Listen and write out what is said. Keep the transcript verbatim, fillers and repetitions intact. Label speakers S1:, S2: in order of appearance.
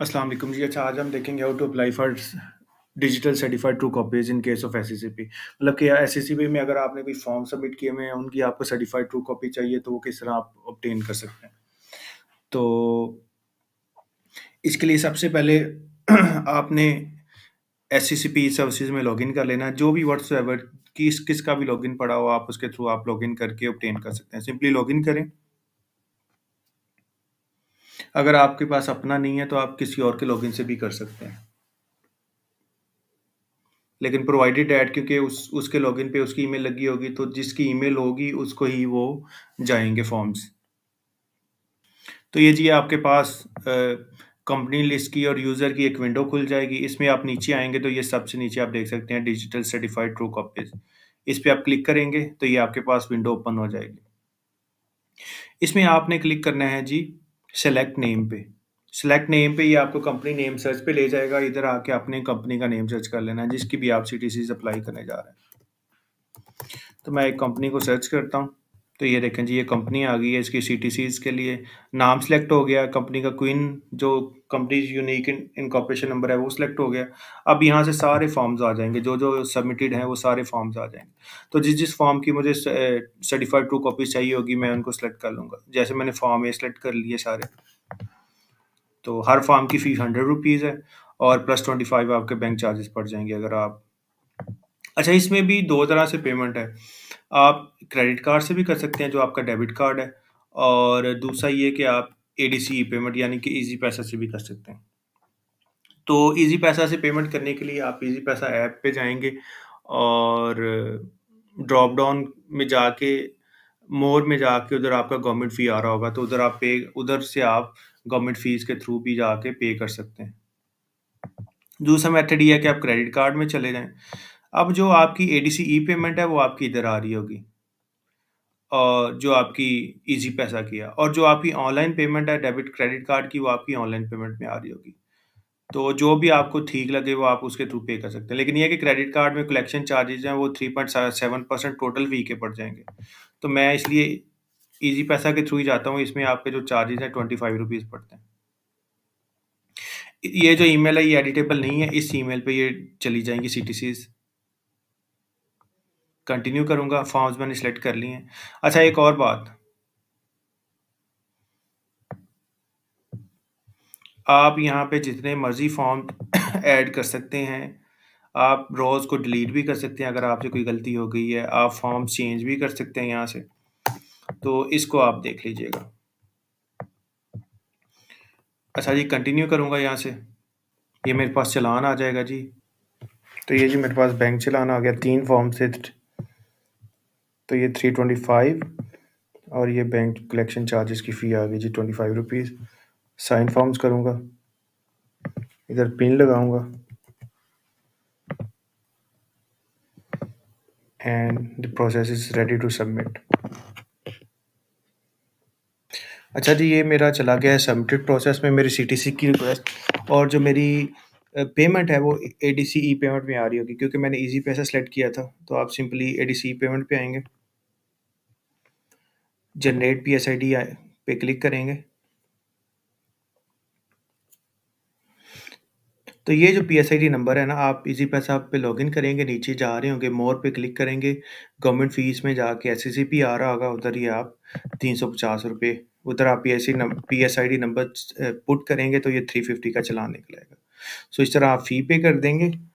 S1: अस्सलाम वालेकुम जी। अच्छा, आज हम देखेंगे how to apply for digital certified true copies in case of SSCP. मतलब कि एसएससीपी में अगर आपने कोई फॉर्म सबमिट किए हुए हैं, उनकी आपको सर्टिफाइड ट्रू कॉपी चाहिए, तो वो किस तरह आप ऑब्टेन कर सकते हैं। तो इसके लिए सबसे पहले आपने एसएससीपी सर्विसेज में लॉगिन कर लेना है। जो भी व्हाट्सएवर किस किसका भी लॉगिन पड़ा हो, आप उसके थ्रू आप लॉगिन करके ऑब्टेन कर सकते हैं। सिंपली लॉगिन करें। अगर आपके पास अपना नहीं है तो आप किसी और के लॉगिन से भी कर सकते हैं, लेकिन प्रोवाइडेड एट क्योंकि उस उसके लॉगिन पे उसकी ईमेल लगी होगी, तो जिसकी ईमेल होगी उसको ही वो जाएँगे फॉर्म्स। तो ये जी आपके पास अ, कंपनी लिस्ट की और यूज़र की एक विंडो खुल जाएगी। इसमें आप नीचे आएँगे तो ये सबसे नीचे आप देख सकते हैं डिजिटल सर्टिफाइड ट्रू कॉपीज़। इस पे आप क्लिक करेंगे तो ये आपके पास विंडो ओपन हो जाएगी। इसमें आपने क्लिक करना है जी सेलेक्ट नेम पे। सेलेक्ट नेम पे ये आपको कंपनी नेम सर्च पे ले जाएगा। इधर आके अपने कंपनी का नेम सर्च कर लेना है, जिसकी भी आप सीटीसीज़ अप्लाई करने जा रहे हैं। तो मैं एक कंपनी को सर्च करता हूँ। तो ये देखें जी, ये कंपनी आ गई है। इसकी सीटीसीज़ के लिए नाम सेलेक्ट हो गया, कंपनी का क्वीन जो company unique in incorporation number है वो सिलेक्ट हो गया। अब यहाँ से सारे फॉर्म्स आ जाएंगे, जो जो सबमिटेड हैं वो सारे फॉर्म्स आ जाएंगे। तो जिस जिस फॉर्म की मुझे सर्टिफाइड ट्रू कॉपी चाहिए होगी, मैं उनको सेलेक्ट कर लूँगा। जैसे मैंने फॉर्म ए सेलेक्ट कर लिए सारे। तो हर फॉर्म की फ़ीस हंड्रेड रुपीज़ है और प्लस ट्वेंटी फाइव आपके बैंक चार्जेस पड़ जाएंगे अगर आप। अच्छा, इसमें भी दो तरह से पेमेंट है। आप क्रेडिट कार्ड से भी कर सकते हैं, जो आपका डेबिट कार्ड है, और दूसरा ये कि आप एडीसी पेमेंट यानी कि ईज़ी पैसा से भी कर सकते हैं। तो ईज़ी पैसा से पेमेंट करने के लिए आप ईज़ी पैसा ऐप पे जाएँगे और ड्रॉप डाउन में जाके मोर में जाके उधर आपका गवर्नमेंट फ़ी आ रहा होगा, तो उधर आप पे उधर से आप गवर्नमेंट फ़ीस के थ्रू भी जाके पे कर सकते हैं। दूसरा मेथड ये है कि आप क्रेडिट कार्ड में चले जाएँ। अब जो आपकी एडीसी ई पेमेंट है वो आपकी इधर आ रही होगी, और जो आपकी ईज़ी पैसा की है, और जो आपकी ऑनलाइन पेमेंट है डेबिट क्रेडिट कार्ड की, वो आपकी ऑनलाइन पेमेंट में आ रही होगी। तो जो भी आपको ठीक लगे वो आप उसके थ्रू पे कर सकते हैं। लेकिन ये है कि क्रेडिट कार्ड में कलेक्शन चार्जेज़ हैं वो three point seven percent total fee के पड़ जाएँगे। तो मैं इसलिए ईज़ी पैसा के थ्रू ही जाता हूँ। इसमें आपके जो चार्जेज़ हैं ट्वेंटी फाइव रुपीज़ पड़ते हैं। ये जो ईमेल है ये एडिटेबल नहीं है, इस ईमेल पे ये चली जाएँगी सीटीसीज़। कंटिन्यू करूँगा, फॉर्म्स मैंने सेलेक्ट कर लिए हैं। अच्छा, एक और बात, आप यहाँ पे जितने मर्ज़ी फॉर्म ऐड कर सकते हैं। आप रोज़ को डिलीट भी कर सकते हैं अगर आपसे कोई गलती हो गई है। आप फॉर्म चेंज भी कर सकते हैं यहाँ से। तो इसको आप देख लीजिएगा। अच्छा जी, कंटिन्यू करूँगा यहाँ से। ये मेरे पास चालान आ जाएगा जी। तो ये जी मेरे पास बैंक चालान आ गया तीन फॉर्म से। तो ये थ्री ट्वेंटी फाइव और ये बैंक कलेक्शन चार्जेस की फ़ी आ गई जी twenty five rupees. Sign forms करूँगा, इधर पिन लगाऊँगा and the process is ready to submit. अच्छा जी, ये मेरा चला गया है सबमिटेड प्रोसेस में मेरी सीटीसी की रिक्वेस्ट, और जो मेरी अ, पेमेंट है वो एडीसी ई पेमेंट में आ रही होगी, क्योंकि मैंने ईज़ी पैसा सेलेक्ट किया था। तो आप सिंपली एडीसी ई पेमेंट पे आएँगे, जनरेट पीएसआईडी आए पे क्लिक करेंगे। तो ये जो पीएसआईडी नंबर है ना, आप ईज़ी पैसा पे लॉगिन करेंगे, नीचे जा रहे होंगे, मोर पे क्लिक करेंगे, गवर्नमेंट फ़ीस में जाके एसएससीपी आ रहा होगा, उधर ही आप तीन सौ पचास रुपए उधर आप पीएससी नम पीएसआईडी नंबर अ, पुट करेंगे तो ये थ्री फिफ्टी का चालान निकलेगा। सो इस तरह आप फ़ी पे कर देंगे